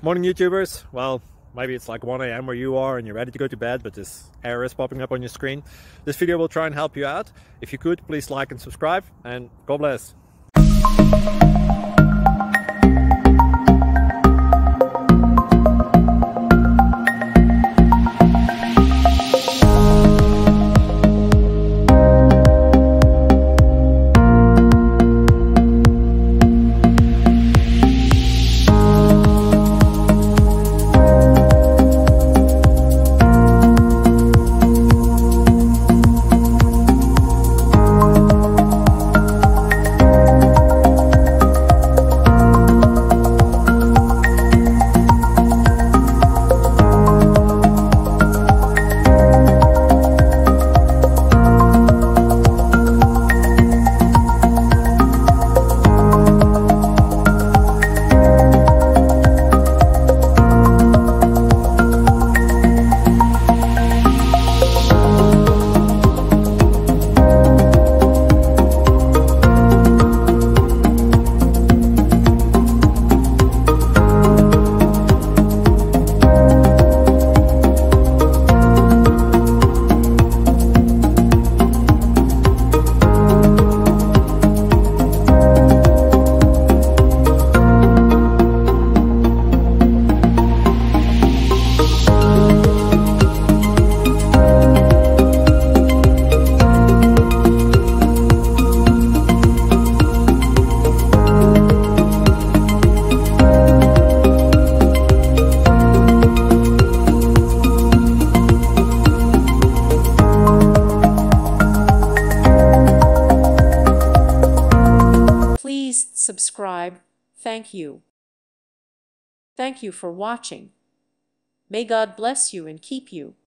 Morning YouTubers. Well, maybe it's like 1 a.m. where you are and you're ready to go to bed, but this error is popping up on your screen. This video will try and help you out. If you could, please like and subscribe, and God bless. Please subscribe. Thank you. Thank you for watching. May God bless you and keep you.